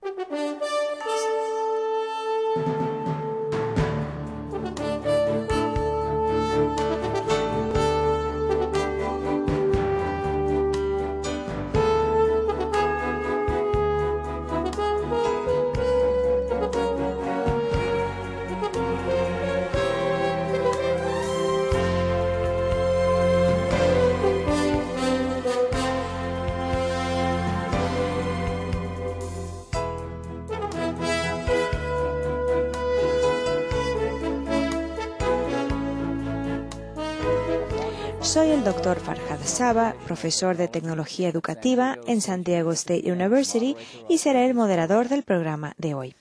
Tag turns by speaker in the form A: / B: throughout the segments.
A: Soy el Dr. Farhad Saba, profesor de Tecnología Educativa en San Diego State University y seré el moderador del programa de hoy.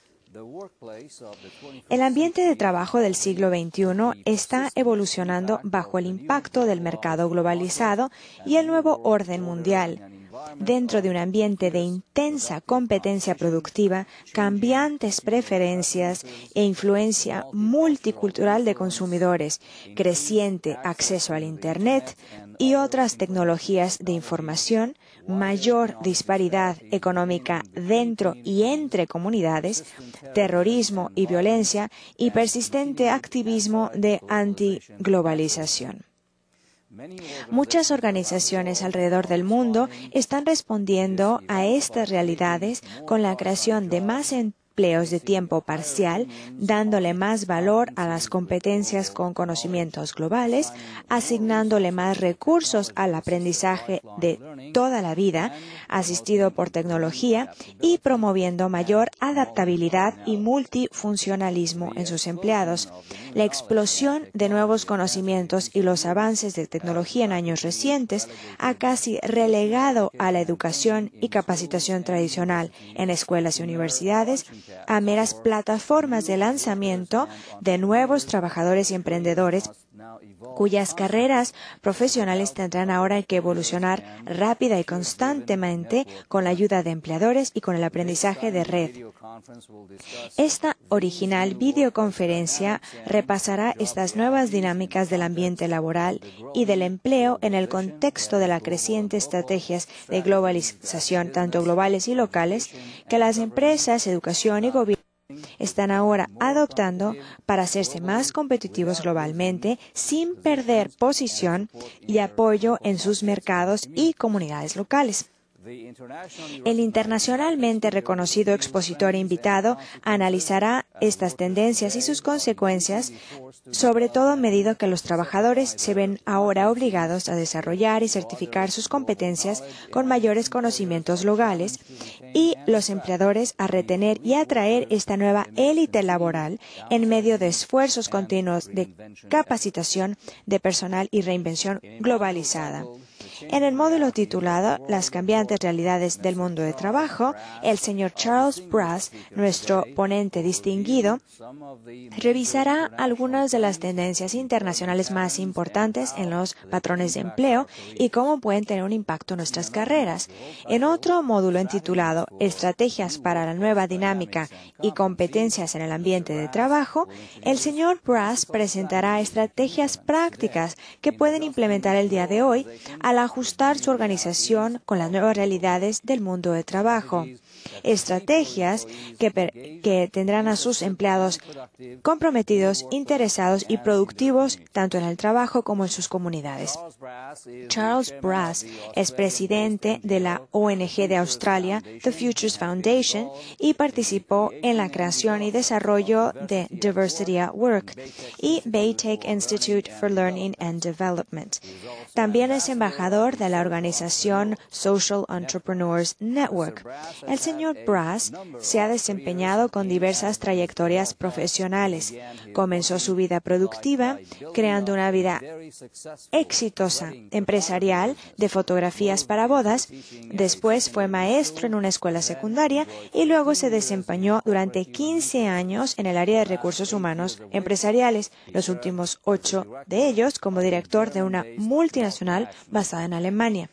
A: El ambiente de trabajo del siglo XXI está evolucionando bajo el impacto del mercado globalizado y el nuevo orden mundial. Dentro de un ambiente de intensa competencia productiva, cambiantes preferencias e influencia multicultural de consumidores, creciente acceso al Internet y otras tecnologías de información, mayor disparidad económica dentro y entre comunidades, terrorismo y violencia y persistente activismo de antiglobalización. Muchas organizaciones alrededor del mundo están respondiendo a estas realidades con la creación de más empleos de tiempo parcial, dándole más valor a las competencias con conocimientos globales, asignándole más recursos al aprendizaje de toda la vida, asistido por tecnología, y promoviendo mayor adaptabilidad y multifuncionalismo en sus empleados. La explosión de nuevos conocimientos y los avances de tecnología en años recientes ha casi relegado a la educación y capacitación tradicional en escuelas y universidades a meras plataformas de lanzamiento de nuevos trabajadores y emprendedores cuyas carreras profesionales tendrán ahora que evolucionar rápida y constantemente con la ayuda de empleadores y con el aprendizaje de red. Esta original videoconferencia repasará estas nuevas dinámicas del ambiente laboral y del empleo en el contexto de las crecientes estrategias de globalización, tanto globales y locales, que las empresas, educación y gobierno están ahora adoptando para hacerse más competitivos globalmente sin perder posición y apoyo en sus mercados y comunidades locales. El internacionalmente reconocido expositor invitado analizará estas tendencias y sus consecuencias, sobre todo a medida que los trabajadores se ven ahora obligados a desarrollar y certificar sus competencias con mayores conocimientos locales y los empleadores a retener y atraer esta nueva élite laboral en medio de esfuerzos continuos de capacitación de personal y reinvención globalizada. En el módulo titulado Las cambiantes realidades del mundo de trabajo, el señor Charles Brass, nuestro ponente distinguido, revisará algunas de las tendencias internacionales más importantes en los patrones de empleo y cómo pueden tener un impacto en nuestras carreras. En otro módulo intitulado Estrategias para la nueva dinámica y competencias en el ambiente de trabajo, el señor Brass presentará estrategias prácticas que pueden implementar el día de hoy al ajustar su organización con las nuevas realidades del mundo de trabajo. Estrategias que tendrán a sus empleados comprometidos, interesados y productivos tanto en el trabajo como en sus comunidades. Charles Brass es presidente de la ONG de Australia, The Futures Foundation, y participó en la creación y desarrollo de Diversity at Work y Baytech Institute for Learning and Development. También es embajador de la organización Social Entrepreneurs Network. El señor Brass se ha desempeñado con diversas trayectorias profesionales. Comenzó su vida productiva creando una vida exitosa empresarial de fotografías para bodas. Después fue maestro en una escuela secundaria y luego se desempeñó durante 15 años en el área de recursos humanos empresariales, los últimos 8 de ellos como director de una multinacional basada en Alemania.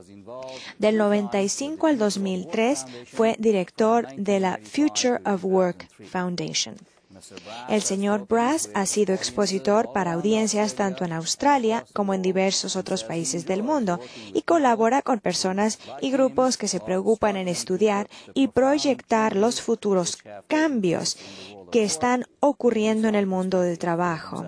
A: Del 95 al 2003 fue director de la Future of Work Foundation. El señor Brass ha sido expositor para audiencias tanto en Australia como en diversos otros países del mundo y colabora con personas y grupos que se preocupan en estudiar y proyectar los futuros cambios que están ocurriendo en el mundo del trabajo.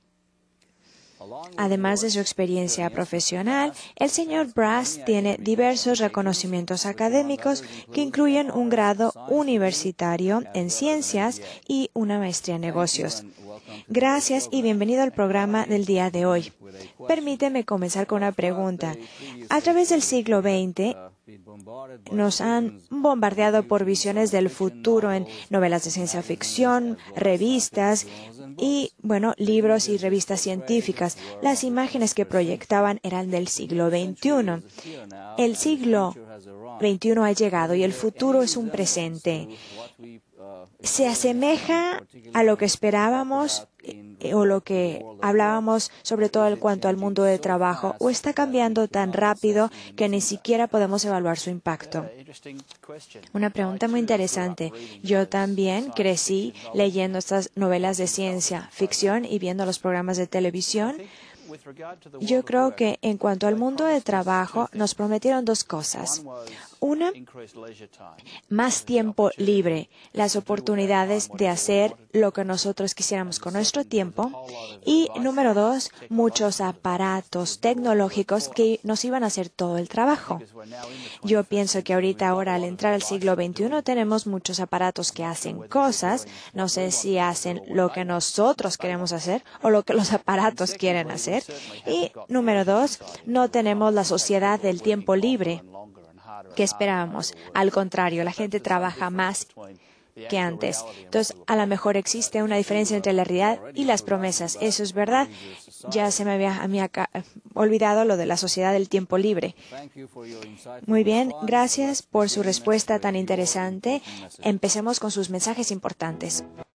A: Además de su experiencia profesional, el señor Brass tiene diversos reconocimientos académicos que incluyen un grado universitario en ciencias y una maestría en negocios. Gracias y bienvenido al programa del día de hoy. Permíteme comenzar con una pregunta. A través del siglo XX, nos han bombardeado por visiones del futuro en novelas de ciencia ficción, revistas y, libros y revistas científicas. Las imágenes que proyectaban eran del siglo XXI. El siglo XXI ha llegado y el futuro es un presente. ¿Se asemeja a lo que esperábamos o lo que hablábamos, sobre todo en cuanto al mundo del trabajo, o está cambiando tan rápido que ni siquiera podemos evaluar su impacto? Una pregunta muy interesante. Yo también crecí leyendo estas novelas de ciencia ficción y viendo los programas de televisión. Yo creo que en cuanto al mundo del trabajo nos prometieron dos cosas. Una, más tiempo libre, las oportunidades de hacer lo que nosotros quisiéramos con nuestro tiempo. Y número dos, muchos aparatos tecnológicos que nos iban a hacer todo el trabajo. Yo pienso que ahora al entrar al siglo XXI tenemos muchos aparatos que hacen cosas. No sé si hacen lo que nosotros queremos hacer o lo que los aparatos quieren hacer. Y número dos, no tenemos la sociedad del tiempo libre que esperábamos. Al contrario, la gente trabaja más que antes. Entonces, a lo mejor existe una diferencia entre la realidad y las promesas. Eso es verdad. Ya se me había olvidado lo de la sociedad del tiempo libre. Muy bien, gracias por su respuesta tan interesante. Empecemos con sus mensajes importantes.